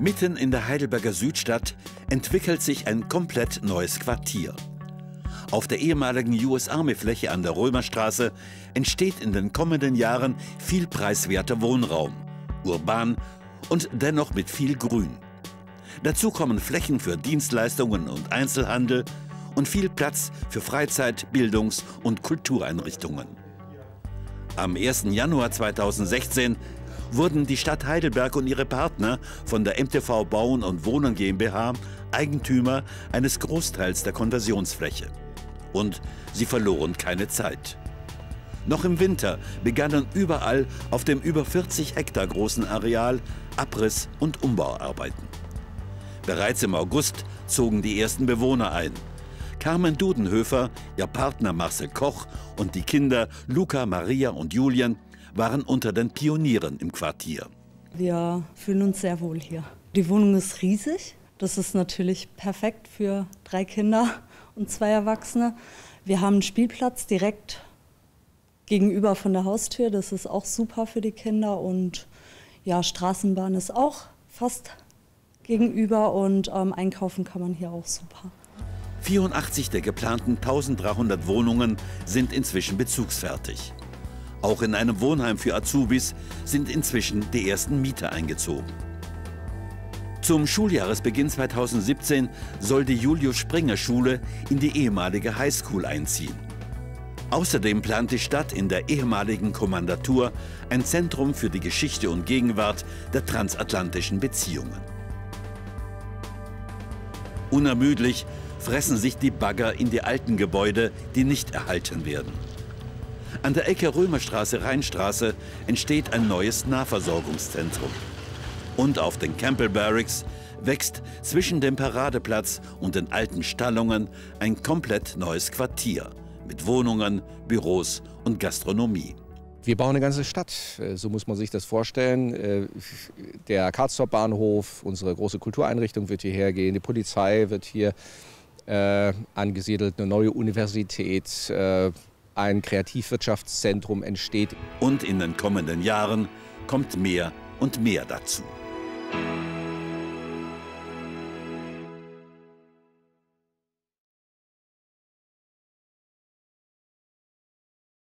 Mitten in der Heidelberger Südstadt entwickelt sich ein komplett neues Quartier. Auf der ehemaligen US-Army-Fläche an der Römerstraße entsteht in den kommenden Jahren viel preiswerter Wohnraum, urban und dennoch mit viel Grün. Dazu kommen Flächen für Dienstleistungen und Einzelhandel und viel Platz für Freizeit-, Bildungs- und Kultureinrichtungen. Am 1. Januar 2016 wurden die Stadt Heidelberg und ihre Partner von der MTV Bauen und Wohnen GmbH Eigentümer eines Großteils der Konversionsfläche. Und sie verloren keine Zeit. Noch im Winter begannen überall auf dem über 40 Hektar großen Areal Abriss- und Umbauarbeiten. Bereits im August zogen die ersten Bewohner ein. Carmen Dudenhöfer, ihr Partner Marcel Koch und die Kinder Luca, Maria und Julian waren unter den Pionieren im Quartier. Wir fühlen uns sehr wohl hier. Die Wohnung ist riesig. Das ist natürlich perfekt für 3 Kinder und 2 Erwachsene. Wir haben einen Spielplatz direkt gegenüber von der Haustür. Das ist auch super für die Kinder. Und ja, Straßenbahn ist auch fast gegenüber und einkaufen kann man hier auch super. 84 der geplanten 1300 Wohnungen sind inzwischen bezugsfertig. Auch in einem Wohnheim für Azubis sind inzwischen die ersten Mieter eingezogen. Zum Schuljahresbeginn 2017 soll die Julius-Springer-Schule in die ehemalige Highschool einziehen. Außerdem plant die Stadt in der ehemaligen Kommandatur ein Zentrum für die Geschichte und Gegenwart der transatlantischen Beziehungen. Unermüdlich fressen sich die Bagger in die alten Gebäude, die nicht erhalten werden. An der Ecke Römerstraße-Rheinstraße entsteht ein neues Nahversorgungszentrum. Und auf den Campbell Barracks wächst zwischen dem Paradeplatz und den alten Stallungen ein komplett neues Quartier mit Wohnungen, Büros und Gastronomie. Wir bauen eine ganze Stadt, so muss man sich das vorstellen. Der Karlstorf-Bahnhof, unsere große Kultureinrichtung wird hierher gehen, die Polizei wird hier angesiedelt, eine neue Universität, ein Kreativwirtschaftszentrum entsteht. Und in den kommenden Jahren kommt mehr und mehr dazu.